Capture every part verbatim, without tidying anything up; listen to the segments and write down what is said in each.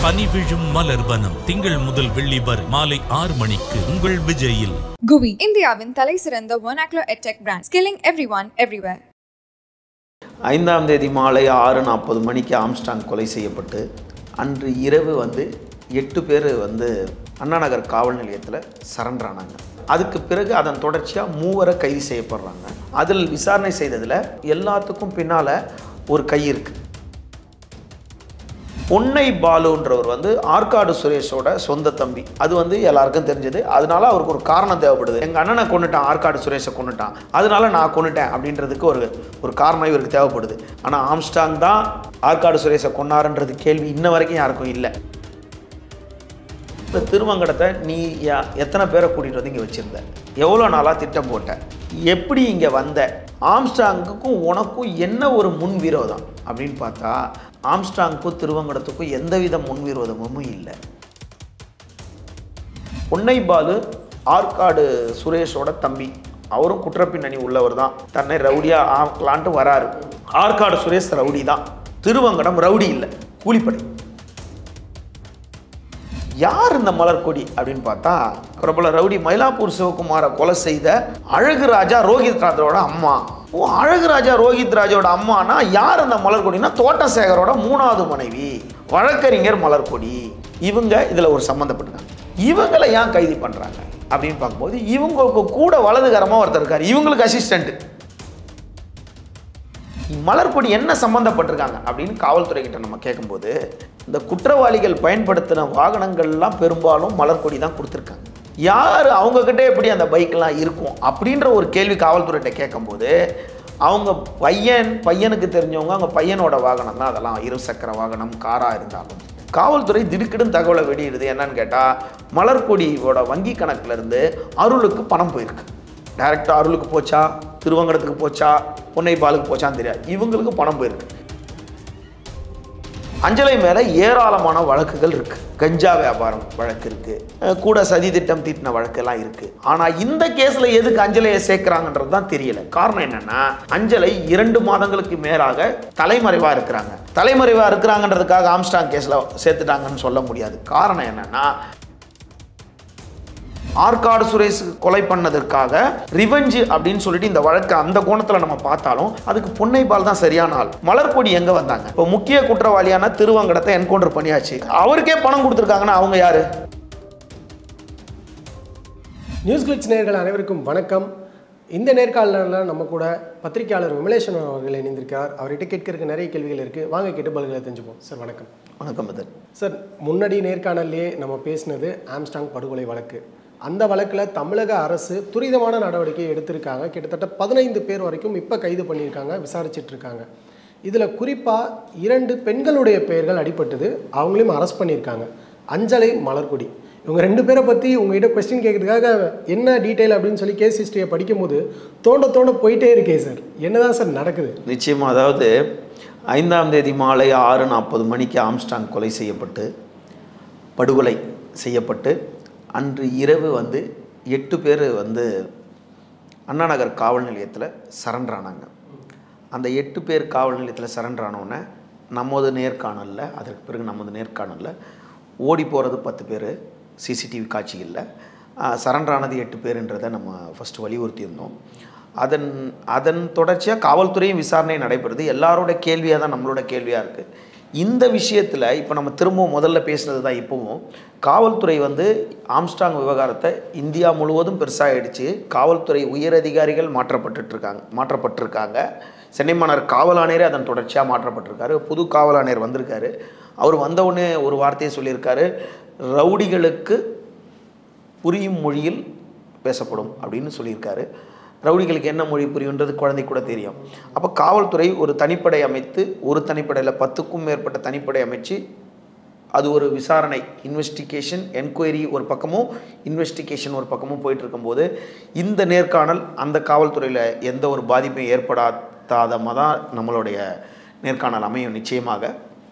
பனி விழும் மலர்வனம் திங்கள் முதல் வெள்ளி வரை மாலை ஆறு மணிக்கு உங்கள் விஜயில். குவி இந்தியாவின் தலை சிறந்த vernacular edtech brand, skilling everyone everywhere. ஐந்தாம் தேதி மாலை ஆறு நாற்பது மணிக்கு ஆம்ஸ்டாங் கொலை செய்யப்பட்டு அன்று இரவு வந்து எட்டு பேர் வந்து அண்ணா நகர் காவல் நிலையத்தில் சரண்டர் ஆனாங்க. அதுக்கு பிறகு அதன் தொடர்ச்சியாக மூவரை கைது செய்யப்படுறாங்க. அதில் விசாரணை செய்ததில் எல்லாத்துக்கும் பின்னால் ஒரு கை இருக்குது. பொன்னை பாலுன்றவர் வந்து ஆற்காடு சுரேஷோட சொந்த தம்பி. அது வந்து எல்லாருக்கும் தெரிஞ்சது. அதனால அவருக்கு ஒரு காரணம் தேவைப்படுது. எங்கள் அண்ணனை கொண்டுட்டான், ஆற்காடு சுரேஷை கொண்டுட்டான், அதனால நான் கொண்டுட்டேன் அப்படின்றதுக்கு ஒரு ஒரு காரணம் இவருக்கு தேவைப்படுது. ஆனால் ஆம்ஸ்டாங் தான் ஆற்காடு சுரேஷை கொண்டாருன்றது கேள்வி இன்ன வரைக்கும் யாருக்கும் இல்லை. இந்த திருமங்கடத்தை நீ எத்தனை பேரை கூட்டிகிட்டு வந்து இங்கே வச்சுருந்த, எவ்வளோ நாளாக திட்டம் போட்ட, எப்படி இங்கே வந்த, ஆம்ஸ்டாங்குக்கும் உனக்கும் என்ன ஒரு முன் விரோதம் அப்படின்னு பார்த்தா ஆம்ஸ்டாங்குக்கும் திருவங்கடத்துக்கும் எந்தவித முன்விரோதமும் இல்லை. பொன்னை பாலு ஆற்காடு சுரேஷோட தம்பி, அவரும் குற்றப்பின்னணி உள்ளவர் தான். தன்னை ரவுடியாக ஆக்கலான்ட்டு வராரு. ஆற்காடு சுரேஷ் ரவுடி தான், திருவங்கடம் ரவுடி இல்லை, கூலிப்படை. யார் இந்த மலர்கொடி அப்படின்னு பார்த்தா பிரபல ரவுடி மயிலாப்பூர் சிவகுமாரை கொலை செய்த அழகு ராஜா ரோஹித் ராஜோட அம்மா. ஓ, அழகு ராஜா ரோஹித் ராஜோட அம்மானா யார் இந்த மலர்கொடினா தோட்டசேகரோட மூணாவது மனைவி வழக்கறிஞர் மலர்கொடி. இவங்க இதில் ஒரு சம்மந்தப்பட்டிருக்காங்க. இவங்களை ஏன் கைது பண்ணுறாங்க அப்படின்னு பார்க்கும்போது இவங்களுக்கு கூட வலதுகரமாக ஒருத்தர் இருக்கார், இவங்களுக்கு அசிஸ்டண்ட்டு. மலர்கொடி என்ன சம்மந்தப்பட்டிருக்காங்க அப்படின்னு காவல்துறை கிட்ட நம்ம கேட்கும்போது இந்த குற்றவாளிகள் பயன்படுத்தின வாகனங்கள்லாம் பெரும்பாலும் மலர்கொடி தான் கொடுத்துருக்காங்க. யார் அவங்கக்கிட்ட எப்படி அந்த பைக்கெலாம் இருக்கும் அப்படின்ற ஒரு கேள்வி காவல்துறைகிட்ட கேட்கும்போது அவங்க பையன் பையனுக்கு தெரிஞ்சவங்க அவங்க பையனோட வாகனம் தான் அதெல்லாம், இரு சக்கர வாகனம் காராக இருந்தாலும். காவல்துறை திடுக்கிடும் தகவலை வெளியிடுது. என்னன்னு கேட்டால் மலர்கொடியோட வங்கி கணக்கிலேருந்து அருளுக்கு பணம் போயிருக்கு. டைரெக்டாக அருளுக்கு போச்சா, திருவங்கடத்துக்கு போச்சா, பொன்னை பாலுக்கு போச்சான்னு தெரியாது, இவங்களுக்கு பணம் போயிருக்கு. அஞ்சலை மேலே ஏராளமான வழக்குகள் இருக்குது. கஞ்சா வியாபாரம் வழக்கு இருக்குது, கூட சதி திட்டம் தீட்டின வழக்கெல்லாம் இருக்குது. ஆனால் இந்த கேஸில் எதுக்கு அஞ்சலையை சேர்க்குறாங்கன்றது தான் தெரியல. காரணம் என்னென்னா அஞ்சலை இரண்டு மாதங்களுக்கு மேலாக தலைமறைவாக இருக்கிறாங்க. தலைமறைவாக இருக்கிறாங்கன்றதுக்காக ஆம்ஸ்டாங் கேஸில் சேர்த்துட்டாங்கன்னு சொல்ல முடியாது. காரணம் என்னென்னா ஆற்காடு சுரேஷ் கொலை பண்ணதற்காக ரிவெஞ்சு அப்படின்னு சொல்லிட்டு இந்த வழக்கு அந்த கோணத்தில் நம்ம பார்த்தாலும் அதுக்கு பொன்னை பால் தான் சரியான ஆள். மலர்கொடி எங்கே வந்தாங்க? இப்போ முக்கிய குற்றவாளியான திருவங்கடத்தை என்கவுண்டர் பண்ணியாச்சு, அவருக்கே பணம் கொடுத்துருக்காங்கன்னா அவங்க யாரு? நியூஸ் கிளிட்ஸ் நேயர்கள் அனைவருக்கும் வணக்கம். இந்த நேர்காணலில் நம்ம கூட பத்திரிகையாளர் விமலேஷன் அவர்கள் இணைந்திருக்கிறார். அவர்கிட்ட கேட்கறதுக்கு நிறைய கேள்விகள் இருக்குது, வாங்க கேட்டு பதில்களை தெரிஞ்சுப்போம். சார் வணக்கம். வணக்கம் பதன். சார், முன்னாடி நேர்காணல்லையே நம்ம பேசினது ஆம்ஸ்டாங் படுகொலை வழக்கு. அந்த வழக்கில் தமிழக அரசு துரிதமான நடவடிக்கை எடுத்திருக்காங்க. கிட்டத்தட்ட பதினைந்து பேர் வரைக்கும் இப்போ கைது பண்ணியிருக்காங்க, விசாரிச்சுட்டு இருக்காங்க. இதில் குறிப்பாக இரண்டு பெண்களுடைய பெயர்கள் அடிபட்டது, அவங்களையும் அரெஸ்ட் பண்ணியிருக்காங்க. அஞ்சலை, மலர்கொடி, இவங்க ரெண்டு பேரை பற்றி உங்ககிட்ட கொஸ்டின் கேட்குறதுக்காக என்ன டீட்டெயில் அப்படின்னு சொல்லி கேஸ் ஹிஸ்ட்ரியை படிக்கும் போது தோண்ட தோண்ட போயிட்டே இருக்கே சார், என்னதான் சார் நடக்குது? நிச்சயமாக, அதாவது ஐந்தாம் தேதி மாலை ஆறு நாற்பது மணிக்கு ஆம்ஸ்டாங் கொலை செய்யப்பட்டு படுகொலை செய்யப்பட்டு அன்று இரவு வந்து எட்டு பேர் வந்து அண்ணா நகர் காவல் நிலையத்தில் சரண்டர் ஆனாங்க. அந்த எட்டு பேர் காவல் நிலையத்தில் சரண்டர் ஆனோடனே நமது நேர்காணலில், அதற்கு பிறகு நமது நேர்காணலில் ஓடி போகிறது பத்து பேர், சிசிடிவி காட்சிகளில் சரண்டர் ஆனது எட்டு பேருன்றதை நம்ம ஃபஸ்ட்டு வலியுறுத்தியிருந்தோம். அதன் அதன் தொடர்ச்சியாக காவல்துறையும் விசாரணை நடைபெறுது. எல்லாரோட கேள்வியாக தான் நம்மளோட கேள்வியாக இருக்குது. இந்த விஷயத்தில் இப்போ நம்ம திரும்பவும் முதல்ல பேசுனது தான். இப்போவும் காவல்துறை வந்து ஆம்ஸ்டாங் விவகாரத்தை இந்தியா முழுவதும் பெருசாகிடுச்சு. காவல்துறை உயரதிகாரிகள் மாற்றப்பட்டுருக்காங்க மாற்றப்பட்டிருக்காங்க சென்னை மாநகர் காவல் ஆணையரே அதன் தொடர்ச்சியாக மாற்றப்பட்டிருக்காரு. புது காவல் ஆணையர் வந்திருக்காரு. அவர் வந்தவுடனே ஒரு வார்த்தையை சொல்லியிருக்காரு, ரவுடிகளுக்கு புரியும் மொழியில் பேசப்படும் அப்படின்னு சொல்லியிருக்காரு. ரவுடிகளுக்கு என்ன மொழி புரியுன்றது குழந்தை கூட தெரியும். அப்போ காவல்துறை ஒரு தனிப்படை அமைத்து, ஒரு தனிப்படையில் பத்துக்கும் மேற்பட்ட தனிப்படை அமைச்சு அது ஒரு விசாரணை, இன்வெஸ்டிகேஷன், என்கொயரி ஒரு பக்கமும், இன்வெஸ்டிகேஷன் ஒரு பக்கமும் போயிட்டு இருக்கும்போது இந்த நேர்காணல் அந்த காவல்துறையில் எந்த ஒரு பாதிப்பும் ஏற்படாதமாக தான் நம்மளுடைய நேர்காணல் அமையும். நிச்சயமாக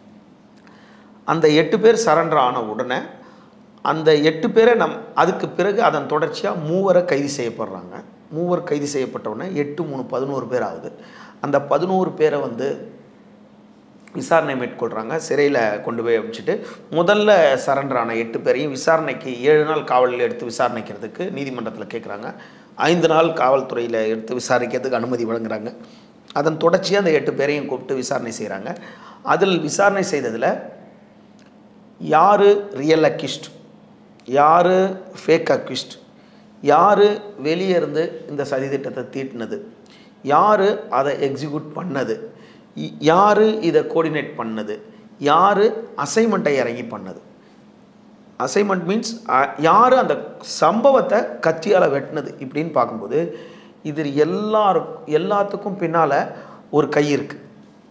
அந்த எட்டு பேர் சரண்டர் ஆன உடனே அந்த எட்டு பேரை நம் அதுக்கு பிறகு அதன் தொடர்ச்சியாக மூவரை கைது செய்யப்படுறாங்க. மூவர் கைது செய்யப்பட்டவுடனே எட்டு மூணு பதினோரு பேர் ஆகுது. அந்த பதினோரு பேரை வந்து விசாரணை மேற்கொள்கிறாங்க. சிறையில் கொண்டு போய் அனுப்பிச்சிட்டு முதல்ல சரண்டரான எட்டு பேரையும் விசாரணைக்கு ஏழு நாள் காவலில் எடுத்து விசாரணைக்கிறதுக்கு நீதிமன்றத்தில் கேட்குறாங்க. ஐந்து நாள் காவல்துறையில் எடுத்து விசாரிக்கிறதுக்கு அனுமதி வழங்குறாங்க. அதன் தொடர்ச்சியாக அந்த எட்டு பேரையும் கூப்பிட்டு விசாரணை செய்கிறாங்க. அதில் விசாரணை செய்ததில் யார் ரியல் அக்யூஸ்ட், யார் ஃபேக் அக்யூஸ்ட், யார் வெளியே இருந்து இந்த சதித்திட்டத்தை தீட்டினது, யார் அதை எக்ஸிக்யூட் பண்ணது, யார் இதை கோஆர்டினேட் பண்ணது, யார் அசைன்மெண்ட்டை இறங்கி பண்ணது. அசைன்மெண்ட் மீன்ஸ் யார் அந்த சம்பவத்தை கத்தியால் வெட்டினது இப்படின்னு பார்க்கும்போது இது எல்லாரும் எல்லாத்துக்கும் பின்னால் ஒரு கை இருக்குது.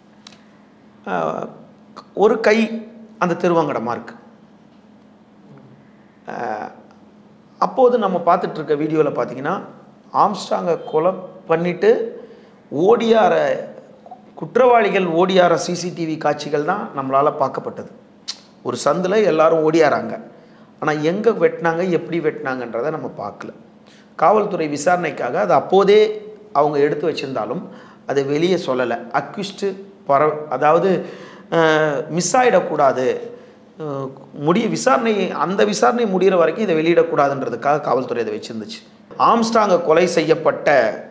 ஒரு கை அந்த திருவங்கடமாக இருக்குது. அப்போது நம்ம பார்த்துட்ருக்க வீடியோவில் பார்த்தீங்கன்னா ஆம்ஸ்ட்ராங்கை கொலை பண்ணிவிட்டு ஓடியார குற்றவாளிகள் ஓடியார சிசிடிவி காட்சிகள் தான் நம்மளால் பார்க்கப்பட்டது. ஒரு சந்தில் எல்லாரும் ஓடியாராங்க. ஆனால் எங்கே வெட்டினாங்க, எப்படி வெட்டினாங்கன்றதை நம்ம பார்க்கல. காவல்துறை விசாரணைக்காக அது அப்போதே அவங்க எடுத்து வச்சுருந்தாலும் அதை வெளியே சொல்லலை. அக்யூஸ்டு பர அதாவது மிஸ் ஆகிடக்கூடாது, முடிய விசாரணை அந்த விசாரணை முடிகிற வரைக்கும் இதை வெளியிடக்கூடாதுன்றதுக்காக காவல்துறை அதை வச்சுருந்துச்சு. ஆம்ஸ்ட்ராங்கை கொலை செய்யப்பட்ட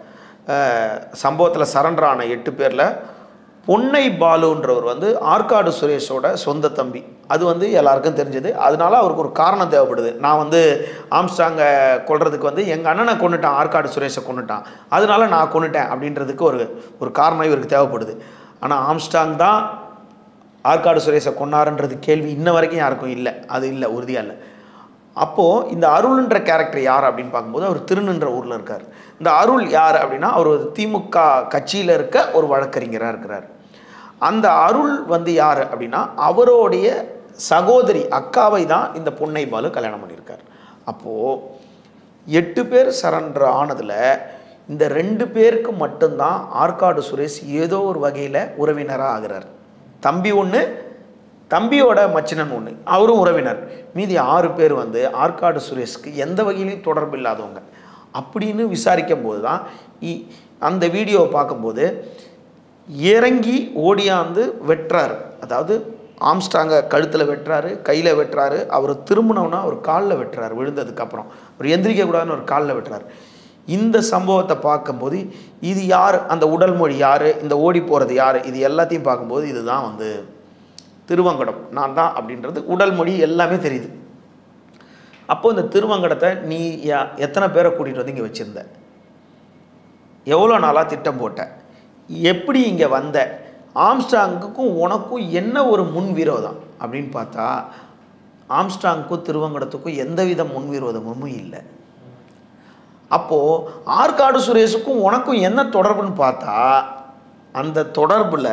சம்பவத்தில் சரண்டரான எட்டு பேரில் பொன்னை பாலுன்றவர் வந்து ஆற்காடு சுரேஷோட சொந்த தம்பி. அது வந்து எல்லாருக்கும் தெரிஞ்சது. அதனால அவருக்கு ஒரு காரணம் தேவைப்படுது. நான் வந்து ஆம்ஸ்ட்ராங்கை கொல்றதுக்கு வந்து எங்கள் அண்ணனை கொண்டுட்டான், ஆற்காடு சுரேஷை கொண்டுட்டான், அதனால நான் கொண்டுட்டேன் அப்படின்றதுக்கு ஒரு ஒரு காரணம் இவருக்கு தேவைப்படுது. ஆனால் ஆம்ஸ்ட்ராங் தான் ஆற்காடு சுரேஷை கொண்டாருன்றது கேள்வி இன்ன வரைக்கும் யாருக்கும் இல்லை. அது இல்லை, உறுதியாக இல்லை. அப்போது இந்த அருள்ன்ற கேரக்டர் யார் அப்படின்னு பார்க்கும்போது அவர் திருநின்ற ஊரில் இருக்கார். இந்த அருள் யார் அப்படின்னா அவர் ஒரு திமுக கட்சியில் இருக்க ஒரு வழக்கறிஞராக இருக்கிறார். அந்த அருள் வந்து யார் அப்படின்னா அவருடைய சகோதரி அக்காவை தான் இந்த பொன்னை பாலு கல்யாணம் பண்ணியிருக்கார். அப்போது எட்டு பேர் சரண்டர் ஆனதில் இந்த ரெண்டு பேருக்கு மட்டும்தான் ஆற்காடு சுரேஷ் ஏதோ ஒரு வகையில் உறவினராக ஆகிறார். தம்பி ஒன்று, தம்பியோட மச்சினன் ஒன்று, அவரும் உறவினர். மீதி ஆறு பேர் வந்து ஆற்காடு சுரேஷ்க்கு எந்த வகையிலையும் தொடர்பு இல்லாதவங்க அப்படின்னு விசாரிக்கும் போது தான் அந்த வீடியோவை பார்க்கும்போது இறங்கி ஓடியாந்து வெட்டுறாரு. அதாவது ஆம்ஸ்ட்ராங்கை கழுத்தில் வெட்டுறாரு, கையில் வெட்டுறாரு. அவர் திரும்பினோன்னா அவர் காலில் வெட்டுறாரு. விழுந்ததுக்கப்புறம் அவர் எந்திரிக்கக்கூடாதுன்னு ஒரு காலில் வெட்டுறாரு. இந்த சம்பவத்தை பார்க்கும்போது இது யார், அந்த உடல் மொழி யார், இந்த ஓடி போகிறது யார், இது எல்லாத்தையும் பார்க்கும்போது இதுதான் வந்து திருவங்கடம், நான் தான் அப்படின்றது உடல் மொழி எல்லாமே தெரியுது. அப்போது இந்த திருவங்கடத்தை நீ எத்தனை பேரை கூட்டிகிட்டு வந்து இங்கே வச்சுருந்த, எவ்வளோ நாளாக திட்டம் போட்ட, எப்படி இங்கே வந்த, ஆம்ஸ்ட்ராங்குக்கும் உனக்கும் என்ன ஒரு முன் விரோதம் அப்படின்னு பார்த்தா ஆம்ஸ்ட்ராங்குக்கும் திருவங்கடத்துக்கும் எந்தவித முன் விரோதமும் இல்லை. அப்போது ஆற்காடு சுரேஷுக்கும் உனக்கும் என்ன தொடர்புன்னு பார்த்தா அந்த தொடர்பில்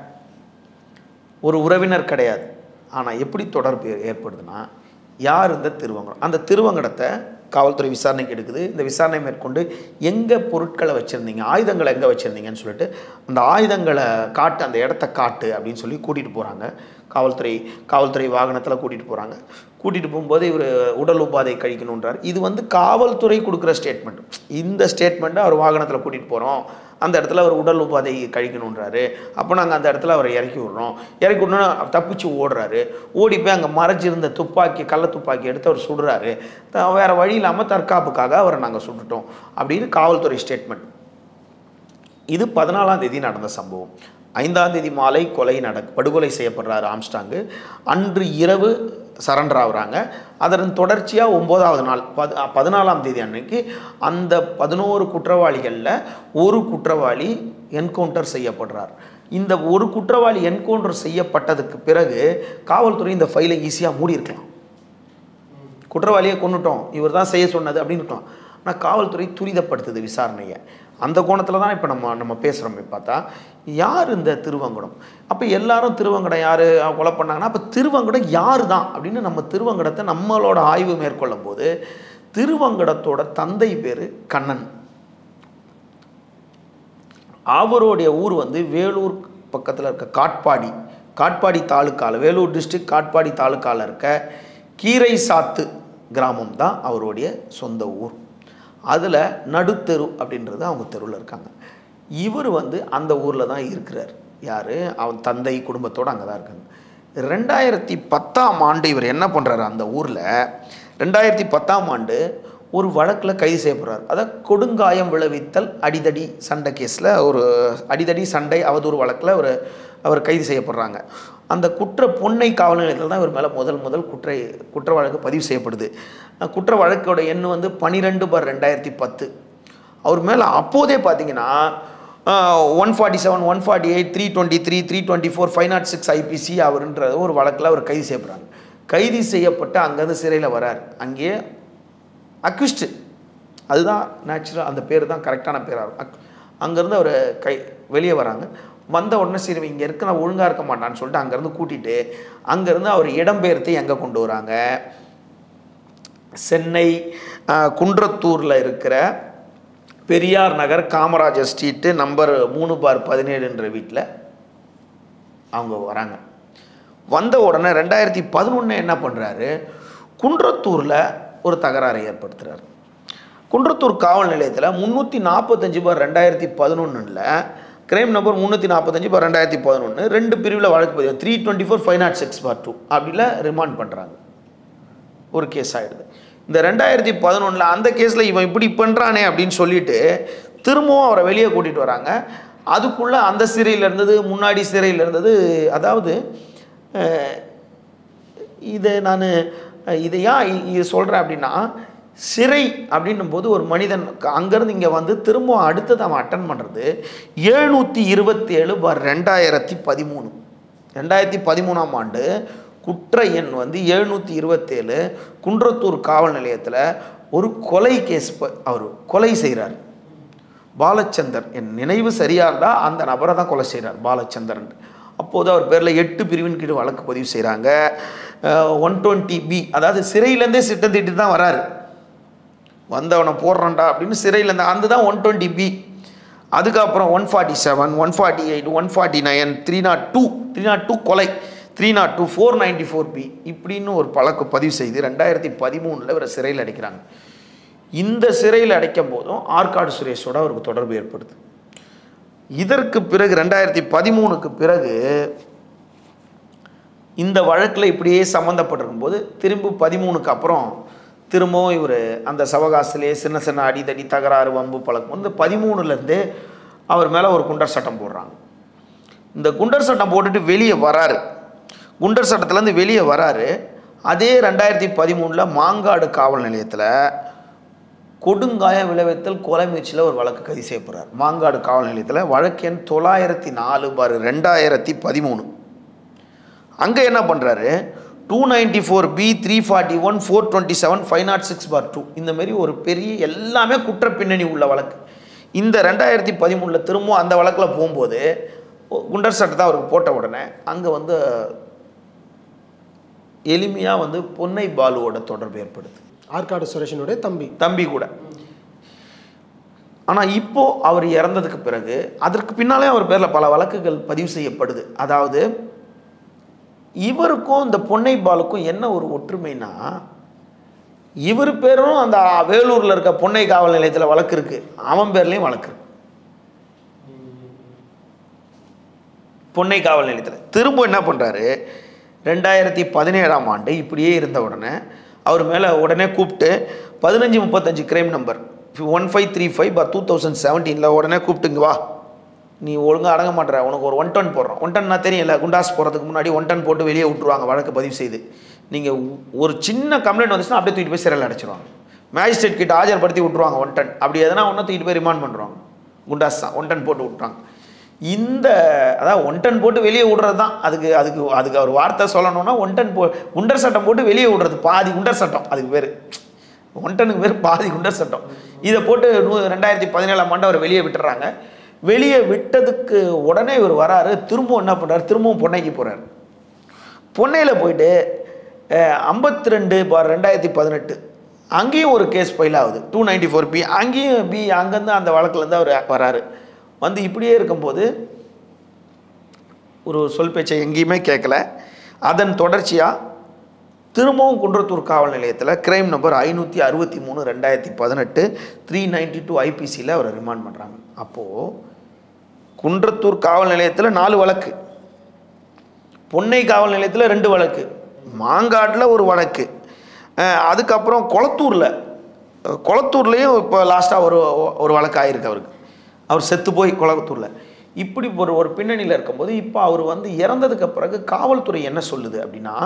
ஒரு உறவினர் கிடையாது. ஆனால் எப்படி தொடர்பு ஏற்படுதுன்னா யார் இந்த திருவங்கடம், அந்த திருவங்கடத்தை காவல்துறை விசாரணைக்கு எடுக்குது. இந்த விசாரணை மேற்கொண்டு எங்கே பொருட்களை வச்சுருந்தீங்க, ஆயுதங்களை எங்கே வச்சுருந்தீங்கன்னு சொல்லிட்டு அந்த ஆயுதங்களை காட்டு, அந்த இடத்த காட்டு அப்படின்னு சொல்லி கூட்டிகிட்டு போகிறாங்க. காவல்துறை காவல்துறை வாகனத்தில் கூட்டிகிட்டு போகிறாங்க. கூட்டிகிட்டு போகும்போது இவர் உடல் உபாதை கழிக்கணுன்றார். இது வந்து காவல்துறை கொடுக்குற ஸ்டேட்மெண்ட். இந்த ஸ்டேட்மெண்ட்டை அவர் வாகனத்தில் கூட்டிகிட்டு போகிறோம், அந்த இடத்துல அவர் உடல் உபாதை கழிக்கணுன்றாரு. அப்போ நாங்கள் அந்த இடத்துல அவரை இறக்கி விட்றோம். இறக்கி விட்றோன்னா தப்பிச்சு ஓடுறாரு. ஓடி போய் அங்கே மறைச்சிருந்த துப்பாக்கி, கள்ள துப்பாக்கி எடுத்து அவர் சுடுறாரு. வேறு வழி இல்லாமல் தற்காப்புக்காக அவரை நாங்கள் சுட்டுட்டோம் அப்படின்னு காவல்துறை ஸ்டேட்மெண்ட். இது பதினாலாம் தேதி நடந்த சம்பவம். ஐந்தாம் தேதி மாலை கொலை நட படுகொலை செய்யப்படுறாரு ஆம்ஸ்ட்ராங்கு. அன்று இரவு சரண்டர் ஆகுறாங்க. அதன் தொடர்ச்சியாக ஒம்போதாவது நாள் பது பதினாலாம் தேதி அன்னைக்கு அந்த பதினோரு குற்றவாளிகளில் ஒரு குற்றவாளி என்கவுண்டர் செய்யப்படுறார். இந்த ஒரு குற்றவாளி என்கவுண்டர் செய்யப்பட்டதுக்கு பிறகு காவல்துறை இந்த ஃபைலை ஈஸியாக மூடியிருக்கலாம். குற்றவாளியை கொண்டுட்டோம், இவர் தான் செய்ய சொன்னது அப்படின்னு இருக்கலாம். ஆனால் காவல்துறை துரிதப்படுத்துது விசாரணையை. அந்த கோணத்தில் தான் இப்போ நம்ம நம்ம பேசுகிறோம். பார்த்தா யார் இந்த திருவங்கடம், அப்போ எல்லாரும் திருவங்கடம் யார் கொலை பண்ணாங்கன்னா அப்போ திருவங்கடம் யார் தான் அப்படின்னு நம்ம திருவங்கடத்தை நம்மளோட ஆய்வு மேற்கொள்ளும் போது திருவங்கடத்தோட தந்தை பேர் கண்ணன். அவருடைய ஊர் வந்து வேலூர் பக்கத்தில் இருக்க காட்பாடி, காட்பாடி தாலுக்காவில், வேலூர் டிஸ்ட்ரிக்ட் காட்பாடி தாலுக்காவில் இருக்க கீரை சாத்து கிராமம் தான் அவருடைய சொந்த ஊர். அதில் நடுத்தெரு அப்படின்றது அவங்க தெருவில் இருக்காங்க. இவர் வந்து அந்த ஊரில் தான் இருக்கிறார். யார், அவன் தந்தை குடும்பத்தோடு அங்கே தான் இருக்காங்க. ரெண்டாயிரத்தி பத்தாம் ஆண்டு இவர் என்ன பண்ணுறாரு, அந்த ஊரில் ரெண்டாயிரத்தி பத்தாம் ஆண்டு ஒரு வழக்கில் கைது செய்யப்படுறார். அதாவது கொடுங்காயம் விளைவித்தல் அடிதடி சண்டை கேஸில், ஒரு அடிதடி சண்டை அவதூறு வழக்கில் ஒரு அவர் கைது செய்யப்படுறாங்க. அந்த குற்ற பொன்னை காவல் நிலையத்தில் தான் இவர் மேலே முதல் முதல் குற்ற குற்ற வழக்கு பதிவு செய்யப்படுது. குற்ற வழக்கோட எண் வந்து பன்னிரெண்டு பார் ரெண்டாயிரத்தி பத்து. அவர் மேலே அப்போதே பார்த்தீங்கன்னா one forty seven one forty eight three twenty three three twenty four five nought six IPC அவருன்ற ஒரு வழக்கில் அவர் கைது செய்யப்படுறாங்க. கைது செய்யப்பட்டு அங்கேருந்து சிறையில் வரார். அங்கேயே அக்யூஸ்டு, அதுதான் நேச்சுரல், அந்த பேர் தான் கரெக்டான பேராக இருக்கும். அங்கேருந்து அவர் கை வெளியே வராங்க. வந்த உடனே சரி இங்கே இருக்க நான் ஒழுங்காக இருக்க மாட்டான்னு சொல்லிட்டு அங்கேருந்து கூட்டிகிட்டு அங்கேருந்து அவர் இடம்பெயர்த்து எங்கே கொண்டு வராங்க, சென்னை குன்றத்தூரில் இருக்கிற பெரியார் நகர் காமராஜர் ஸ்ட்ரீட்டு நம்பர் மூணு பார் பதினேழுன்ற வீட்டில் அவங்க வராங்க. வந்த உடனே ரெண்டாயிரத்தி பதினொன்று என்ன பண்ணுறாரு, குன்றத்தூரில் ஒரு தகராறை ஏற்படுத்துகிறார். குன்றத்தூர் காவல் நிலையத்தில் முந்நூற்றி நாற்பத்தஞ்சு பார் ரெண்டாயிரத்தி பதினொன்றில் கிரைம் நம்பர் முந்நூற்றி நாற்பத்தஞ்சு பார் ரெண்டாயிரத்தி பதினொன்று ரெண்டு பிரிவில் வழக்கு பதிவு three twenty four five nought six bar two அப்படில ரிமாண்ட் பண்ணுறாங்க. ஒரு கேஸ் ஆகிடுது. இந்த ரெண்டாயிரத்தி பதினொன்றில் அந்த கேஸில் இவன் இப்படி பண்ணுறானே அப்படின்னு சொல்லிட்டு திரும்பவும் அவரை வெளியே கூட்டிகிட்டு வராங்க. அதுக்குள்ளே அந்த சிறையில் இருந்தது, முன்னாடி சிறையில் இருந்தது. அதாவது இதை நான் இதை ஏன் இது சொல்கிறேன் அப்படின்னா, சிறை அப்படின்னும் போது ஒரு மனிதன் அங்கேருந்து இங்கே வந்து திரும்ப அடுத்தது அவன் அட்டன் பண்ணுறது எழுநூற்றி இருபத்தி ஏழு பார் ரெண்டாயிரத்தி பதிமூணு ரெண்டாயிரத்தி பதிமூணாம் ஆண்டு குற்ற எண் வந்து எழுநூற்றி இருபத்தேழு குன்றத்தூர் காவல் நிலையத்தில் ஒரு கொலை கேஸ் அவர் கொலை செய்கிறார். பாலச்சந்தர், என் நினைவு சரியாக இருந்தால் அந்த நபரை தான் கொலை செய்கிறார் பாலச்சந்திரன். அப்போது அவர் பேரில் எட்டு பிரிவின் கீழ் வழக்கு பதிவு செய்கிறாங்க. ஒன் டுவெண்ட்டி பி, அதாவது சிறையிலேருந்தே சிட்டம் திட்டு தான் வராரு, வந்தவனை போடுறான்டா அப்படின்னு சிறையிலேருந்து அந்த தான் ஒன் டுவெண்ட்டி பி. அதுக்கப்புறம் one forty seven one forty eight one forty nine three nought two three nought two கொலை three nought two four ninety four B இப்படின்னு ஒரு பழக்கு பதிவு செய்து ரெண்டாயிரத்தி பதிமூணில் இவரை சிறையில் அடைக்கிறாங்க. இந்த சிறையில் அடைக்கும் போதும் ஆற்காடு சுரேஷோட அவருக்கு தொடர்பு ஏற்படுது. இதற்கு பிறகு ரெண்டாயிரத்தி பதிமூணுக்கு பிறகு இந்த வழக்கில் இப்படியே சம்மந்தப்பட்டிருக்கும் போது திரும்ப பதிமூணுக்கு அப்புறம் திரும்பவும் இவர் அந்த சவகாசிலே சின்ன சின்ன அடிதடி தகராறு வம்பு பழக்கம் இந்த பதிமூணுலேருந்து அவர் மேலே ஒரு குண்டர் சட்டம் போடுறாங்க. இந்த குண்டர் சட்டம் போட்டுட்டு வெளியே வராரு. குண்டர் சட்டத்துலேருந்து வெளியே வராரு. அதே ரெண்டாயிரத்தி பதிமூணில் மாங்காடு காவல் நிலையத்தில் கொடுங்காயம் விளைவித்தல் கொலை முயற்சியில் ஒரு வழக்கு கைது செய்யப்படுறார். மாங்காடு காவல் நிலையத்தில் வழக்கு எண் தொள்ளாயிரத்தி நாலு பார் ரெண்டாயிரத்தி பதிமூணு. அங்கே என்ன பண்ணுறாரு, two ninety four B three forty one four twenty seven five nought six bar two இந்தமாரி ஒரு பெரிய எல்லாமே குற்ற பின்னணி உள்ள வழக்கு. இந்த ரெண்டாயிரத்தி பதிமூணில் திரும்பவும் அந்த வழக்கில் போகும்போது குண்டர் சட்டத்தை அவருக்கு போட்ட உடனே அங்கே வந்து எளிமையாக வந்து பொன்னை பாலுவோட தொடர்பு ஏற்படுது. ஆற்காடு சுரேஷனுடைய தம்பி தம்பி கூட. ஆனால் இப்போது அவர் இறந்ததுக்கு பிறகு அதற்கு பின்னாலே அவர் பேரில் பல வழக்குகள் பதிவு செய்யப்படுது. அதாவது இவருக்கும் இந்த பொன்னை பாலுக்கும் என்ன ஒரு ஒற்றுமைனா, இவர் பேரும் அந்த வேலூரில் இருக்க பொன்னை காவல் நிலையத்தில் வழக்கு இருக்கு, அவன் பேர்லையும் வழக்கு இருக்கு. பொன்னை காவல் நிலையத்தில் திரும்ப என்ன பண்ணுறாரு, ரெண்டாயிரத்தி பதினேழாம் ஆண்டு இப்படியே இருந்த உடனே அவர் மேலே உடனே கூப்பிட்டு பதினஞ்சு முப்பத்தஞ்சு crime number one five three five bar two thousand செவன்டீனில் உடனே கூப்பிட்டுங்க வா, நீ ஒழுங்காக அடங்க மாட்டேற, உனக்கு ஒரு ஒன் டன் போடுறோம். ஒன் டன்னா தெரியல, குண்டாஸ் போகிறதுக்கு முன்னாடி ஒன் டன் போட்டு வெளியே விட்டுருவாங்க வழக்கு பதிவு செய்து. நீங்கள் ஒரு சின்ன கம்ப்ளைண்ட் வந்துச்சுன்னா அப்படியே தூக்கிட்டு போய் சிறையில் அடைச்சிருவாங்க. மேஜிஸ்ட்ரேட் கிட்ட ஆஜர்படுத்தி விட்ருவாங்க ஒன் டன். அப்படி எதனா ஒன்றும் தூக்கிட்டு போய் ரிமாண்ட் பண்ணுறாங்க. குண்டாஸ் தான் ஒன் டன் போட்டு விட்றாங்க. இந்த அதாவது ஒன் டன் போட்டு வெளியே விடுறது தான் அதுக்கு அதுக்கு அதுக்கு ஒரு வார்த்தை சொல்லணும்னா ஒன் டன் போ குண்டர் சட்டம் போட்டு வெளியே விடுறது, பாதி குண்டர் சட்டம் அதுக்கு பேர். ஒன் டனுக்கு பேர் பாதி குண்டர் சட்டம். இதை போட்டு நூ ரெண்டாயிரத்தி பதினேழாம் ஆண்டு அவர் வெளியே விட்டுறாங்க. வெளியே விட்டதுக்கு உடனே இவர் வராரு. திரும்பவும் என்ன பண்ணுறாரு, திரும்பவும் பொன்னைக்கு போகிறார். பொன்னையில் போயிட்டு ஐம்பத்தி ரெண்டு பார் ரெண்டாயிரத்தி பதினெட்டு அங்கேயும் ஒரு கேஸ் ஃபைல் ஆகுது, டூ நைன்டி ஃபோர் பி அங்கேயும் பி அங்கேருந்து அந்த வழக்குலேருந்து அவர் வராரு. வந்து இப்படியே இருக்கும்போது ஒரு சொல் பேச்சை எங்கேயுமே கேட்கல. அதன் தொடர்ச்சியாக திரும்பவும் குன்றத்தூர் காவல் நிலையத்தில் கிரைம் நம்பர் ஐநூற்றி அறுபத்தி மூணு ரெண்டாயிரத்தி பதினெட்டு த்ரீ நைன்டி டூ ஐபிசியில் அவரை ரிமாண்ட் பண்ணுறாங்க. அப்போது குன்றத்தூர் காவல் நிலையத்தில் நாலு வழக்கு, பொன்னை காவல் நிலையத்தில் ரெண்டு வழக்கு, மாங்காட்டில் ஒரு வழக்கு, அதுக்கப்புறம் கொளத்தூரில் கொளத்தூர்லேயும் இப்போ லாஸ்ட்டாக ஒரு ஒரு வழக்கு ஆகிருக்கு அவருக்கு, அவர் செத்து போய் கொளத்தூரில். இப்படி ஒரு ஒரு பின்னணியில் இருக்கும்போது இப்போ அவர் வந்து இறந்ததுக்கு பிறகு காவல்துறை என்ன சொல்லுது அப்படின்னா,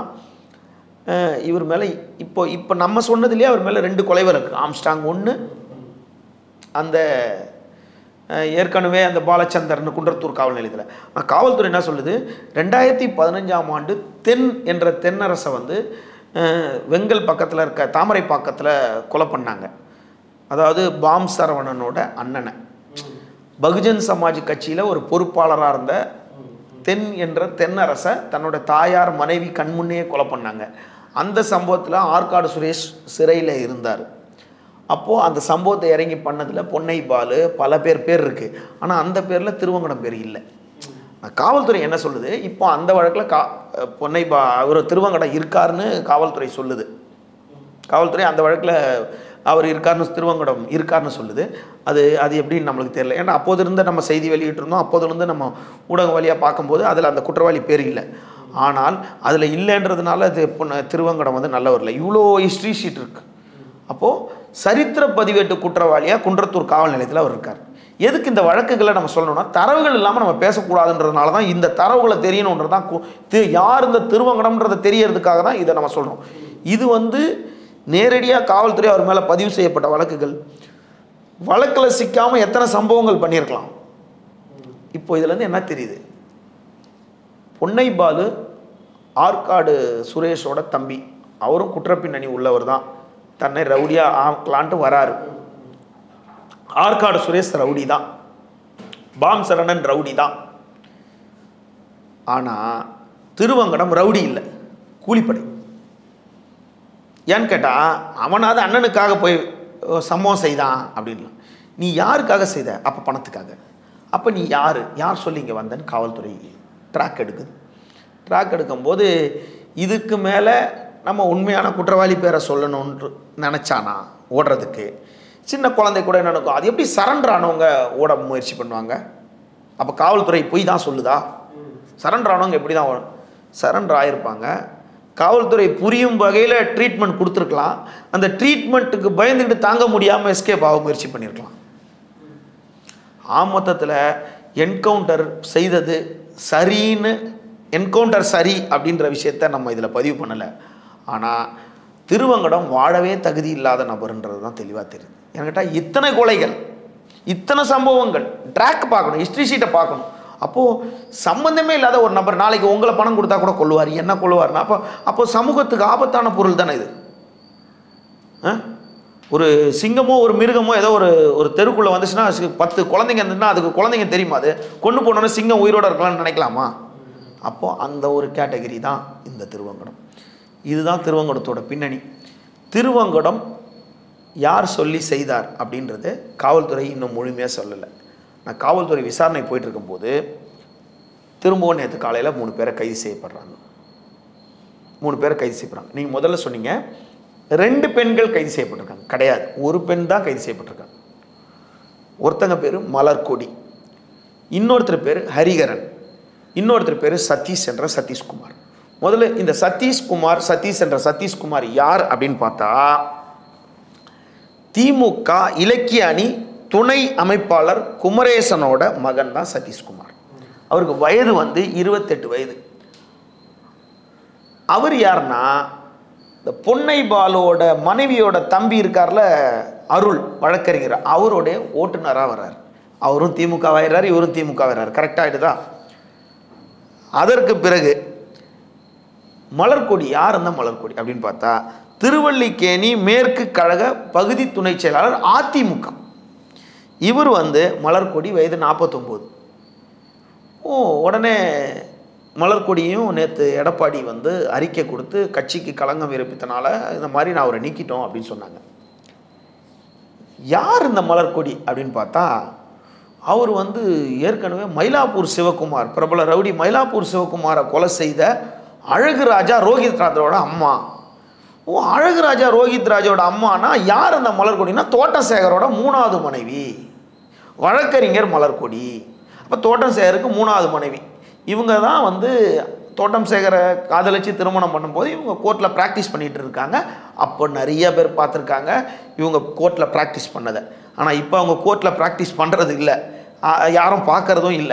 இவர் மேலே இப்போ இப்போ நம்ம சொன்னதுலேயே அவர் மேலே ரெண்டு கொலை வழக்கு, ஆம்ஸ்டாங் ஒன்று, அந்த ஏற்கனவே அந்த பாலச்சந்தர்னு குன்றத்தூர் காவல் நிலையத்தில். ஆனால் காவல்துறை என்ன சொல்லுது, ரெண்டாயிரத்தி பதினஞ்சாம் ஆண்டு தென் என்ற தென்னரசை வந்து வெங்கல் பக்கத்தில் இருக்க தாமரை பாக்கத்தில் கொலை பண்ணாங்க. அதாவது பாம் சரவணனோட அண்ணனை, பகுஜன் சமாஜ் கட்சியில் ஒரு பொறுப்பாளராக இருந்த தென் என்ற தென்னரசை தன்னோட தாயார் மனைவி கண்முன்னே கொலை பண்ணாங்க. அந்த சம்பவத்தில் ஆற்காடு சுரேஷ் சிறையில் இருந்தார். அப்போது அந்த சம்பவத்தை இறங்கி பண்ணதில் பொன்னை பாலு பல பேர் பேர் இருக்குது, ஆனால் அந்த பேரில் திருவங்கடம் பேர் இல்லை. காவல்துறை என்ன சொல்லுது, இப்போ அந்த வழக்கில் கா பொன்னை பா அவர் திருவங்கடம் இருக்காருன்னு காவல்துறை சொல்லுது. காவல்துறை அந்த வழக்கில் அவர் இருக்காருன்னு திருவங்கடம் இருக்காருன்னு சொல்லுது. அது அது எப்படின்னு நம்மளுக்கு தெரியல. ஏன்னா அப்போது இருந்த நம்ம செய்தி வெளியிட்டிருந்தோம், அப்போதுலேருந்து நம்ம ஊடக வழியாக பார்க்கும்போது அதில் அந்த குற்றவாளி பேர் இல்லை. ஆனால் அதில் இல்லைன்றதுனால அது திருவங்கடம் வந்து நல்லவர் இல்லை. இவ்வளோ ஹிஸ்ட்ரி ஷீட் இருக்குது. அப்போது சரித்திர பதிவேட்டு குற்றவாளியாக குன்றத்தூர் காவல் நிலையத்தில் அவர் இருக்கார். எதுக்கு இந்த வழக்குகளை நம்ம சொல்லணும்னா, தரவுகள் இல்லாமல் நம்ம பேசக்கூடாதுன்றதுனால தான், இந்த தரவுகளை தெரியணுன்றது தான், யார் இந்த திருவங்கடம்ன்றதை தெரியறதுக்காக தான் இதை நம்ம சொல்கிறோம். இது வந்து நேரடியாக காவல்துறை அவர் மேலே பதிவு செய்யப்பட்ட வழக்குகள். வழக்கில் சிக்காமல் எத்தனை சம்பவங்கள் பண்ணியிருக்கலாம். இப்போ இதுலேருந்து என்ன தெரியுது, பொன்னை பாலு ஆற்காடு சுரேஷோட தம்பி, அவரும் குற்றப்பின்னணி உள்ளவர் தான், தன்னை ரவுடியாக ஆக்கலான்ட்டு வராரு. ஆற்காடு சுரேஷ் ரவுடி தான், பாம் சரணன் ரவுடி தான். ஆனால் திருவங்கடம் ரவுடி இல்லை, கூலிப்படை. ஏன்னு கேட்டால், அவனாவது அண்ணனுக்காக போய் சம்பவம் செய்தான் அப்படின்லாம். நீ யாருக்காக செய்த? அப்போ பணத்துக்காக. அப்போ நீ யார் யார் சொல்லி இங்கே வந்தேன்னு காவல்துறை ட்ராக் எடுக்குது. ட்ராக் எடுக்கும்போது இதுக்கு மேலே நம்ம உண்மையான குற்றவாளி பேரை சொல்லணும்னு நினச்சானா ஓடுறதுக்கு, சின்ன குழந்தை கூட என்ன நினைக்கும், அது எப்படி சரண்டர் ஆனவங்க ஓட முயற்சி பண்ணுவாங்க? அப்போ காவல்துறை போய் தான் சொல்லுதா? சரண்டர் ஆனவங்க எப்படி தான் சரண்டர் ஆகிருப்பாங்க? காவல்துறை புரியும் வகையில் ட்ரீட்மெண்ட் கொடுத்துருக்கலாம். அந்த ட்ரீட்மெண்ட்டுக்கு பயந்துக்கிட்டு தாங்க முடியாமல் எஸ்கேப் ஆக முயற்சி பண்ணியிருக்கலாம். ஆமொத்தத்தில் என்கவுண்டர் செய்தது சரின்னு, என்கவுண்டர் சரி அப்படின்ற விஷயத்த நம்ம இதில் பதிவு பண்ணலை. ஆனால் திருவங்கடம் வாழவே தகுதி இல்லாத நபர்ன்றது தான் தெளிவாக தெரியுது. என்கிட்ட இத்தனை கொலைகள், இத்தனை சம்பவங்கள், ட்ராக் பார்க்கணும், ஹிஸ்ட்ரி ஷீட்டை பார்க்கணும். அப்போது சம்மந்தமே இல்லாத ஒரு நபர் நாளைக்கு உங்களை பணம் கொடுத்தா கூட கொள்வார், என்ன கொள்வார்னா, அப்போ அப்போ சமூகத்துக்கு ஆபத்தான பொருள் தானே இது. ஒரு சிங்கமோ ஒரு மிருகமோ ஏதோ ஒரு ஒரு தெருக்குள்ளே வந்துச்சுன்னா, பத்து குழந்தைங்க இருந்துச்சுன்னா அதுக்கு குழந்தைங்க தெரியுமா, அது கொண்டு போனோன்னா சிங்கம் உயிரோடு இருக்கலாம்னு நினைக்கலாமா? அப்போது அந்த ஒரு கேட்டகரி தான் இந்த திருவங்கடம். இதுதான் திருவங்கடத்தோட பின்னணி. திருவங்கடம் யார் சொல்லி செய்தார் அப்படின்றது காவல்துறை இன்னும் முழுமையாக சொல்லலை. நான் காவல்துறை விசாரணை போயிட்டுருக்கும்போது திரும்பவும் நேற்று காலையில் மூணு பேரை கைது செய்யப்படுறாங்க. மூணு பேரை கைது செய்யப்படுறாங்க. நீங்கள் முதல்ல சொன்னீங்க ரெண்டு பெண்கள் கைது செய்யப்பட்டிருக்காங்க. கிடையாது, ஒரு பெண் தான் கைது செய்யப்பட்டிருக்காங்க. ஒருத்தங்க பேர் மலர்கொடி, இன்னொருத்தர் பேர் ஹரிகரன், இன்னொருத்தர் பேர் சதீஷ் என்ற சதீஷ்குமார். முதல்ல இந்த சதீஷ்குமார் சதீஷ் என்ற சதீஷ்குமார் யார் அப்படின்னு பார்த்தா, திமுக இலக்கிய அணி துணை அமைப்பாளர் குமரேசனோட மகன் தான் சதீஷ்குமார். அவருக்கு வயது வந்து இருபத்தெட்டு வயது. அவர் யாருன்னா, இந்த பொன்னை பாலோட மனைவியோட தம்பி இருக்கார்ல அருள் வழக்கறிஞர், அவருடைய ஓட்டுநராக வர்றார். அவரும் திமுக ஆயிடுறாரு, இவரும் திமுக ஆயிடுறாரு. கரெக்டாக ஆகிடுதா? அதற்கு பிறகு மலர்கொடி யார் இருந்தால் மலர்கொடி அப்படின்னு பார்த்தா, திருவல்லிக்கேணி மேற்கு கழக பகுதி துணை செயலாளர் அதிமுக. இவர் வந்து மலர்கொடி வயது நாற்பத்தொம்போது. ஓ உடனே மலர்கொடியும் நேற்று எடப்பாடி வந்து அறிக்கை கொடுத்து கட்சிக்கு களங்கம் விரப்பித்தனால இந்த மாதிரி நான் அவரை நீக்கிட்டோம் அப்படின்னு சொன்னாங்க. யார் இந்த மலர்கொடி அப்படின்னு பார்த்தா, அவர் வந்து ஏற்கனவே மயிலாப்பூர் சிவகுமார், பிரபல ரவுடி மயிலாப்பூர் சிவகுமாரை கொலை செய்த அழகு ராஜா ரோஹித் ராஜோட அம்மா. ஓ அழகு ராஜா ரோஹித் ராஜோட அம்மானா யார் அந்த மலர்கொடினா, தோட்டசேகரோட மூணாவது மனைவி வழக்கறிஞர் மலர்கொடி. அப்போ தோட்டம் சேகருக்கு மூணாவது மனைவி. இவங்க தான் வந்து தோட்டம் சேகரை காதலிச்சு திருமணம் பண்ணும்போது இவங்க கோர்ட்டில் ப்ராக்டிஸ் பண்ணிகிட்டு இருக்காங்க. அப்போ நிறைய பேர் பார்த்துருக்காங்க இவங்க கோர்ட்டில் ப்ராக்டிஸ் பண்ணதை. ஆனால் இப்போ அவங்க கோர்ட்டில் ப்ராக்டிஸ் பண்ணுறது இல்லை, யாரும் பார்க்குறதும் இல்லை.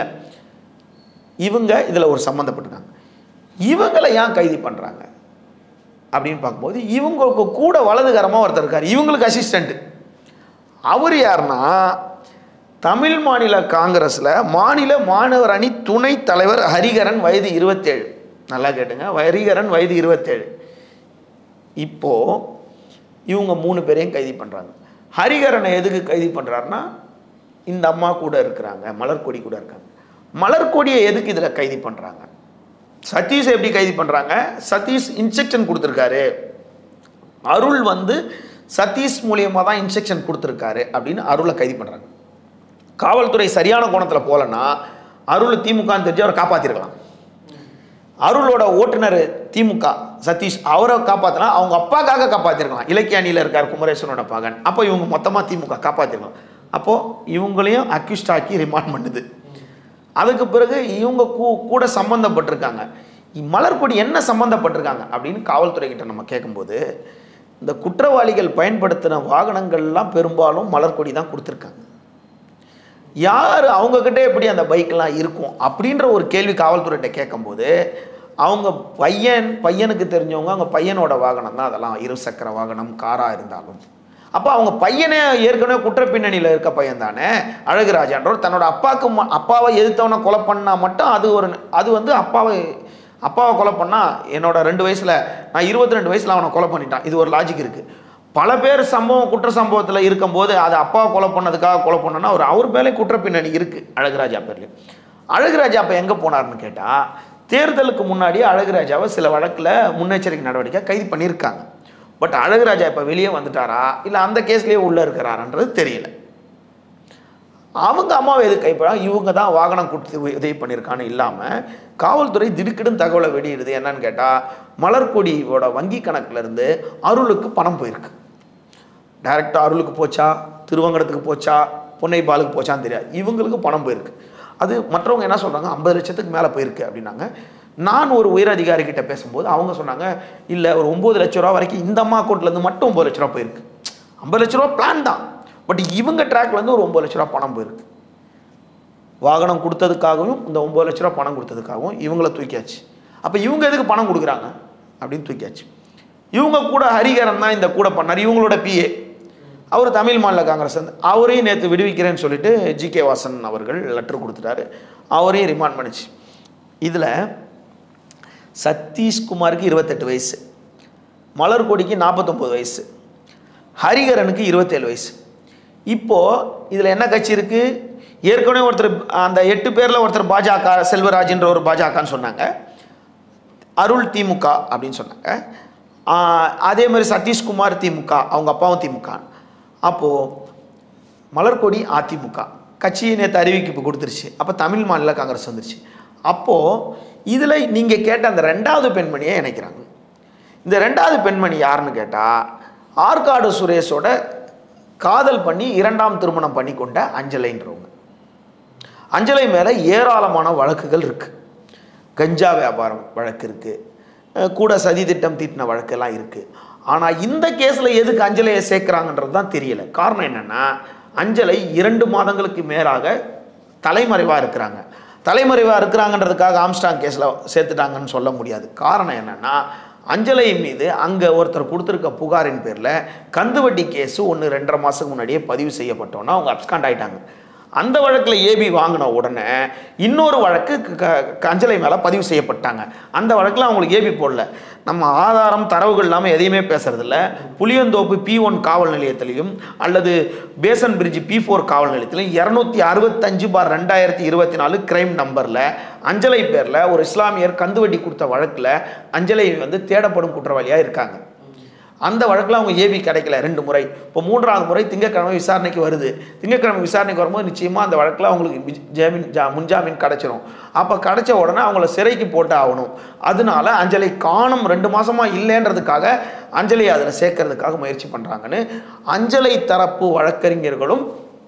இவங்க இதில் ஒரு சம்மந்தப்பட்டிருக்காங்க. இவங்களை ஏன் கைது பண்ணுறாங்க அப்படின்னு பார்க்கும்போது இவங்களுக்கு கூட வலதுகரமாக ஒருத்தர் இருக்கார், இவங்களுக்கு அசிஸ்டண்ட்டு. அவர் யாருன்னா தமிழ் மாநில காங்கிரஸில் மாநில மாணவர் அணி துணை தலைவர் ஹரிகரன், வயது இருபத்தேழு. நல்லா கேட்டுங்க, ஹரிகரன் வயது இருபத்தேழு. இப்போது இவங்க மூணு பேரையும் கைது பண்ணுறாங்க. ஹரிகரனை எதுக்கு கைது பண்ணுறாருன்னா இந்த அம்மா கூட இருக்கிறாங்க, மலர்கொடி கூட இருக்காங்க. மலர்கொடியை எதுக்கு இதில் கைது பண்ணுறாங்க? சதீஷ் எப்படி கைது பண்ணுறாங்க? சதீஷ் இன்ஸ்ட்ரக்ஷன் கொடுத்துருக்காரு, அருள் வந்து சதீஷ் மூலியமாக தான் இன்ஸ்ட்ரக்ஷன் கொடுத்துருக்காரு அப்படின்னு அருளை கைது பண்ணுறாங்க. காவல்துறை சரியான கோணத்தில் போகலன்னா அருள் திமுகன்னு தெரிஞ்சு அவரை காப்பாற்றிருக்கலாம். அருளோட ஓட்டுநர் திமுக சதீஷ், அவரை காப்பாற்றினா அவங்க அப்பாக்காக காப்பாற்றிருக்கலாம். இலக்கிய அணியில் இருக்கார் குமரேசனோட பகன். அப்போ இவங்க மொத்தமாக திமுக காப்பாற்றிருக்கலாம். அப்போது இவங்களையும் அக்யூஸ்ட் ஆக்கி ரிமாண்ட் பண்ணுது. அதுக்கு பிறகு இவங்க கூ கூட சம்மந்தப்பட்டிருக்காங்க. மலர்கொடி என்ன சம்மந்தப்பட்டிருக்காங்க அப்படின்னு காவல்துறை கிட்ட நம்ம கேட்கும்போது இந்த குற்றவாளிகள் பயன்படுத்தின வாகனங்கள்லாம் பெரும்பாலும் மலர்கொடி தான் கொடுத்துருக்காங்க. யார் அவங்கக்கிட்ட எப்படி அந்த பைக்கெலாம் இருக்கும் அப்படின்ற ஒரு கேள்வி காவல்துறைகிட்ட கேட்கும்போது அவங்க பையன் பையனுக்கு தெரிஞ்சவங்க அவங்க பையனோட வாகனம் தான் அதெல்லாம், இரு சக்கர வாகனம் காராக இருந்தாலும். அப்போ அவங்க பையனே ஏற்கனவே குற்ற பின்னணியில் இருக்க பையன் தானே அழகுராஜான்றவர். தன்னோட அப்பாவுக்கு அப்பாவை எதிர்த்தவனை கொலை பண்ணால் மட்டும் அது ஒரு அது வந்து அப்பாவை அப்பாவை கொலை பண்ணால் என்னோட ரெண்டு வயசில் நான் இருபத்தி ரெண்டு வயசில் அவனை கொலை பண்ணிட்டான், இது ஒரு லாஜிக் இருக்குது. பல பேர் சம்பவம் குற்ற சம்பவத்தில் இருக்கும்போது அது அப்பாவை கொலை பண்ணதுக்காக கொலை பண்ணோன்னா ஒரு அவர் பேர்லே குற்ற பின்னணி இருக்குது அழகுராஜா பேர்லேயும். அழகுராஜா அப்போ எங்கே போனார்னு கேட்டால் தேர்தலுக்கு முன்னாடியே அழகுராஜாவை சில வழக்கில் முன்னெச்சரிக்கை நடவடிக்கை கைது பண்ணியிருக்காங்க. பட் அழகுராஜா இப்போ வெளியே வந்துட்டாரா இல்லை அந்த கேஸ்லேயே உள்ளே இருக்கிறாரான்றது தெரியல. அவங்க அம்மாவை எது கைப்படா இவங்க தான் வாகனம் கொடுத்து உதவி பண்ணியிருக்கான்னு இல்லாமல் காவல்துறை திடுக்கிடும் தகவலை வெளியிடுது. என்னன்னு கேட்டால் மலர்கொடியோட வங்கி கணக்கிலேருந்து அருளுக்கு பணம் போயிருக்கு. டைரெக்டாக அருளுக்கு போச்சா, திருவங்கடத்துக்கு போச்சா, பொன்னை பாலுக்கு போச்சான்னு தெரியாது, இவங்களுக்கு பணம் போயிருக்கு. அது மற்றவங்க என்ன சொல்கிறாங்க, ஐம்பது லட்சத்துக்கு மேலே போயிருக்கு அப்படின்னாங்க. நான் ஒரு உயர் அதிகாரிகிட்ட பேசும்போது அவங்க சொன்னாங்க இல்லை ஒரு ஒம்பது லட்ச ரூபா வரைக்கும் இந்த அம்மா அக்கௌண்ட்லேருந்து மட்டும் ஒம்பது லட்ச ரூபா போயிருக்கு. ஐம்பது லட்ச ரூபா பிளான் தான், பட் இவங்க ட்ராக்லேருந்து ஒரு ஒம்பது லட்ச ரூபா பணம் போயிருக்கு. வாகனம் கொடுத்ததுக்காகவும் இந்த ஒம்பது லட்ச ரூபா பணம் கொடுத்ததுக்காகவும் இவங்கள தூக்கியாச்சு. அப்போ இவங்க எதுக்கு பணம் கொடுக்குறாங்க அப்படின்னு தூக்கியாச்சு. இவங்க கூட ஹரிகரன் தான் இந்த கூட பண்ணார், இவங்களோட பிஏ. அவர் தமிழ் மாநில காங்கிரஸ் வந்து அவரையும் நேற்று விடுவிக்கிறேன்னு சொல்லிட்டு ஜி கே வாசன் அவர்கள் லெட்டர் கொடுத்துட்டாரு, அவரையும் ரிமாண்ட் பண்ணிச்சு. இதில் சதீஷ்குமாருக்கு இருபத்தெட்டு வயசு, மலர்கொடிக்கு நாற்பத்தொம்பது வயசு, ஹரிகரனுக்கு இருபத்தேழு வயசு. இப்போது இதில் என்ன கட்சி இருக்குது? ஏற்கனவே ஒருத்தர் அந்த எட்டு பேரில் ஒருத்தர் பாஜக, செல்வராஜ்ன்ற ஒரு பாஜகன்னு சொன்னாங்க, அருள் திமுக அப்படின்னு சொன்னாங்க. அதே மாதிரி சதீஷ்குமார் திமுக, அவங்க அப்பாவும் திமுக. அப்போது மலர்கொடி அதிமுக கட்சியை நேற்று அறிவிப்பு கொடுத்துருச்சு. அப்போ தமிழ் மாநில காங்கிரஸ் வந்துருச்சு. அப்போது இதில் நீங்கள் கேட்ட அந்த ரெண்டாவது பெண்மணியை இணைக்கிறாங்க. இந்த ரெண்டாவது பெண்மணி யாருன்னு கேட்டால் ஆற்காடு சுரேஷோட காதல் பண்ணி இரண்டாம் திருமணம் பண்ணி கொண்ட அஞ்சலைன்றவங்க. அஞ்சலை மேலே ஏராளமான வழக்குகள் இருக்குது. கஞ்சா வியாபாரம் வழக்கு இருக்குது, கூட சதி திட்டம் தீட்டின வழக்கெல்லாம் இருக்குது. ஆனால் இந்த கேஸில் எதுக்கு அஞ்சலையை சேர்க்குறாங்கன்றது தான் தெரியல. காரணம் என்னென்னா அஞ்சலை இரண்டு மாதங்களுக்கு மேலாக தலைமறைவாக இருக்கிறாங்க. தலைமறைவாக இருக்கிறாங்கன்றதுக்காக ஆம்ஸ்டாங் கேஸில் சேர்த்துட்டாங்கன்னு சொல்ல முடியாது. காரணம் என்னென்னா அஞ்சலை மீது அங்கே ஒருத்தர் கொடுத்துருக்க புகாரின் பேரில் கந்துவட்டி கேஸு ஒன்று ரெண்டரை மாதத்துக்கு முன்னாடியே பதிவு செய்யப்பட்டோன்னா அவங்க அப்ஸ்காண்ட் ஆகிட்டாங்க. அந்த வழக்கில் ஏபி வாங்கின உடனே இன்னொரு வழக்கு அஞ்சலை மேலே பதிவு செய்யப்பட்டாங்க. அந்த வழக்கில் அவங்களுக்கு ஏபி போடல. நம்ம ஆதாரம் தரவுகள் இல்லாமல் எதையுமே பேசுறதில்ல. புளியந்தோப்பு பி ஒன் காவல் நிலையத்திலையும் அல்லது பேசன் பிரிட்ஜ் பி ஃபோர் காவல் நிலையத்திலையும் இரநூத்தி அறுபத்தஞ்சு பார் ரெண்டாயிரத்தி இருபத்தி நாலு கிரைம் நம்பரில் அஞ்சலை பேரில் ஒரு இஸ்லாமியர் கந்துவட்டி கொடுத்த வழக்கில் அஞ்சலை வந்து தேடப்படும் குற்றவாளியாக இருக்காங்க. அந்த வழக்கில் அவங்க ஏபி கிடைக்கல ரெண்டு முறை. இப்போ மூன்றாவது முறை திங்கட்கிழமை விசாரணைக்கு வருது. திங்கட்கிழமை விசாரணைக்கு வரும்போது நிச்சயமாக அந்த வழக்கில் அவங்களுக்கு ஜாமீன் ஜா முன்ஜாமீன் கிடச்சிரும். அப்போ கிடச்ச உடனே அவங்கள சிறைக்கு போட்டு ஆகணும். அதனால அஞ்சலை காணும் ரெண்டு மாதமாக இல்லைன்றதுக்காக அஞ்சலை அதில் சேர்க்கறதுக்காக முயற்சி பண்ணுறாங்கன்னு அஞ்சலை தரப்பு வழக்கறிஞர்களும்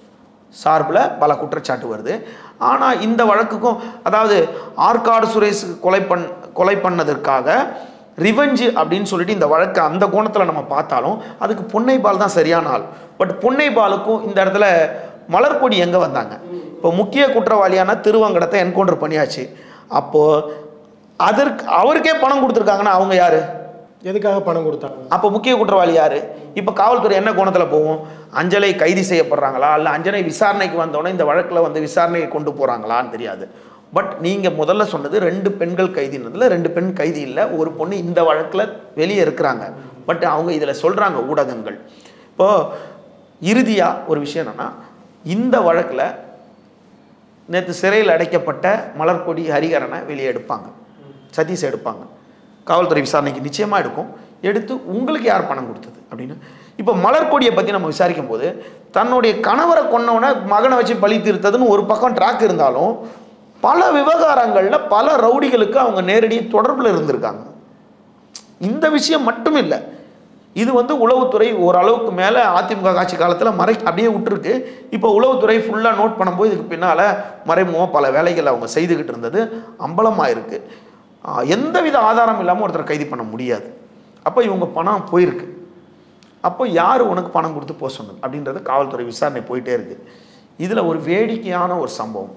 சார்பில் பல குற்றச்சாட்டு வருது. ஆனால் இந்த வழக்குக்கும், அதாவது ஆற்காடு சுரேஷ் கொலை பண் கொலை பண்ணதற்காக ரிவெஞ்சு அப்படின்னு சொல்லிட்டு இந்த வழக்கை அந்த கோணத்தில் நம்ம பார்த்தாலும் அதுக்கு பொன்னைபால் தான் சரியான ஆள். பட் பொன்னைபாலுக்கும் இந்த இடத்துல மலர்கொடி எங்கே வந்தாங்க? இப்போ முக்கிய குற்றவாளியான திருவங்கடத்தை என்கவுண்டர் பண்ணியாச்சு. அப்போது அதற்கு அவருக்கே பணம் கொடுத்துருக்காங்கன்னா அவங்க யார்? எதுக்காக பணம் கொடுத்தாங்க? அப்போ முக்கிய குற்றவாளி யார்? இப்போ காவல்துறை என்ன கோணத்தில் போகும்? அஞ்சலை கைது செய்யப்படுறாங்களா, இல்லை அஞ்சலை விசாரணைக்கு வந்தோடனே இந்த வழக்கில் வந்து விசாரணையை கொண்டு போகிறாங்களான்னு தெரியாது. பட் நீங்கள் முதல்ல சொன்னது ரெண்டு பெண்கள் கைதினதில் ரெண்டு பெண் கைதி இல்லை, ஒரு பொண்ணு இந்த வழக்கில் வெளியே இருக்கிறாங்க. பட் அவங்க இதில் சொல்கிறாங்க ஊடகங்கள். இப்போது இறுதியாக ஒரு விஷயம் என்னென்னா, இந்த வழக்கில் நேற்று சிறையில் அடைக்கப்பட்ட மலர்கொடி ஹரிகரனை வெளியே எடுப்பாங்க, சதீஷ் எடுப்பாங்க, காவல்துறை விசாரணைக்கு நிச்சயமாக எடுக்கும். எடுத்து உங்களுக்கு யார் பணம் கொடுத்தது அப்படின்னு இப்போ மலர்கொடியை பற்றி நம்ம விசாரிக்கும் போது தன்னுடைய கணவரை கொன்னவனை மகனை வச்சு பழி தீர்த்ததுன்னு ஒரு பக்கம் ட்ராக் இருந்தாலும் பல விவகாரங்களில் பல ரவுடிகளுக்கு அவங்க நேரடி தொடர்பில் இருந்திருக்காங்க. இந்த விஷயம் மட்டும் இல்லை, இது வந்து உளவுத்துறை ஓரளவுக்கு மேலே அதிமுக ஆட்சி காலத்தில் மறை அப்படியே விட்டுருக்கு. இப்போ உளவுத்துறை ஃபுல்லாக நோட் பண்ணும்போது இதுக்கு பின்னால் மறைமுகமாக பல வேலைகள் அவங்க செய்துக்கிட்டு இருந்தது அம்பலமாக இருக்குது. எந்தவித ஆதாரம் இல்லாமல் ஒருத்தர் கைது பண்ண முடியாது. அப்போ இவங்க பணம் போயிருக்கு. அப்போ யார் உனக்கு பணம் கொடுத்து போக சொன்னது அப்படின்றது காவல்துறை விசாரணை போயிட்டே இருக்குது. இதில் ஒரு வேடிக்கையான ஒரு சம்பவம்,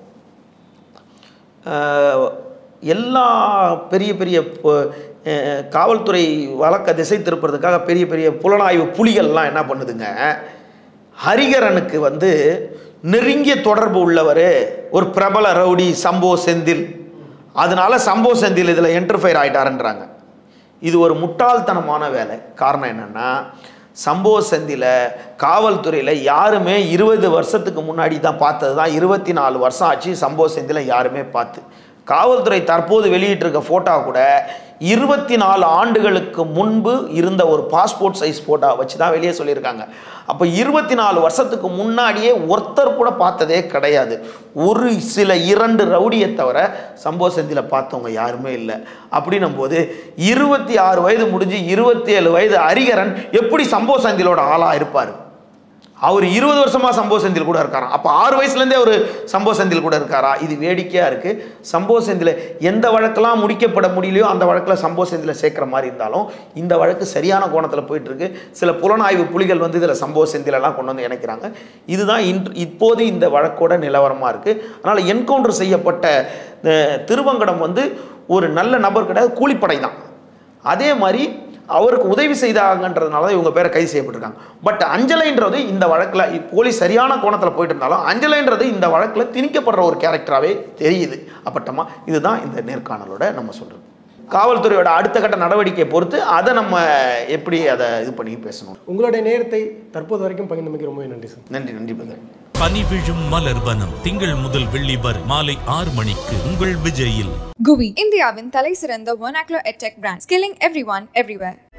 எல்லா பெரிய பெரிய காவல்துறை வழக்கை திசை திருப்புறதுக்காக பெரிய பெரிய புலனாய்வு புலிகள்லாம் என்ன பண்ணுதுங்க, ஹரிகரனுக்கு வந்து நெருங்கிய தொடர்பு உள்ளவர் ஒரு பிரபல ரவுடி சம்போ செந்தில், அதனால சம்போ செந்தில் இதில் என்டர்ஃபயர் ஆகிட்டாருன்றாங்க. இது ஒரு முட்டாள்தனமான வேலை. காரணம் என்னென்னா, சம்போ செந்தில காவல்துறையில் யாருமே இருபது வருஷத்துக்கு முன்னாடி தான் பார்த்தது தான், இருபத்தி நாலு வருஷம் ஆச்சு சம்போ செந்தில யாருமே பார்த்து. காவல்துறை தற்போது வெளியிட்டிருக்க ஃபோட்டோ கூட இருபத்தி நாலு ஆண்டுகளுக்கு முன்பு இருந்த ஒரு பாஸ்போர்ட் சைஸ் ஃபோட்டோ வச்சு தான் வெளியே சொல்லியிருக்காங்க. அப்போ இருபத்தி நாலு வருஷத்துக்கு முன்னாடியே ஒருத்தர் கூட பார்த்ததே கிடையாது. ஒரு சில இரண்டு ரவுடியை தவிர சம்போ செந்தில பார்த்தவங்க யாருமே இல்லை. அப்படின்னும் போது இருபத்தி ஆறு வயது முடிஞ்சு இருபத்தி ஏழு வயது ஹரிகரன் எப்படி சம்போ செந்திலோட ஆளாக இருப்பார்? அவர் இருபது வருஷமா சம்போ செந்தில் கூட இருக்காரா? அப்போ ஆறு வயசுலேருந்தே ஒரு சம்போ செந்தில் கூட இருக்காரா? இது வேடிக்கையாக இருக்குது. சம்போ செந்தில் எந்த வழக்கெல்லாம் முடிக்கப்பட முடியலையோ அந்த வழக்கில் சம்போ செந்தில் சேர்க்குற மாதிரி இருந்தாலும் இந்த வழக்கு சரியான கோணத்தில் போயிட்டுருக்கு. சில புலனாய்வு புலிகள் வந்து இதில் சம்போ செந்திலெல்லாம் கொண்டு வந்து இணைக்கிறாங்க. இதுதான் இன்று இப்போது இந்த வழக்கோட நிலவரமாக இருக்குது. அதனால் என்கவுண்டர் செய்யப்பட்ட திருவங்கடம் வந்து ஒரு நல்ல நபர் கிடையாது, கூலிப்படை தான். அதே மாதிரி அவருக்கு உதவி செய்தாங்கன்றதுனால தான் இவங்க பேரை கைது செய்யப்பட்டிருக்காங்க. பட் அஞ்சலைன்றது இந்த வழக்கில் போலீஸ் சரியான கோணத்தில் போயிட்டு இருந்தாலும் அஞ்சலைன்றது இந்த வழக்கில் திணிக்கப்படுற ஒரு கேரக்டராகவே தெரியுது. அப்பட்டமா இதுதான் இந்த நேர்காணலோட நம்ம சொல்கிறது. காவல்துறையோட அடுத்த கட்ட நடவடிக்கையை பொறுத்து அதை நம்ம எப்படி அதை இது பண்ணி பேசணும். உங்களுடைய நேரத்தை தற்போது வரைக்கும் பகிர்ந்தமைக்கு ரொம்ப நன்றி சார். நன்றி நன்றி பகர். பனி விழும் மலர்வனம் திங்கள் முதல் வெள்ளி வரை மாலை ஆறு மணிக்கு உங்கள் விஜயில். குவி, இந்தியாவின் தலை சிறந்த vernacular edtech brand, skilling everyone everywhere.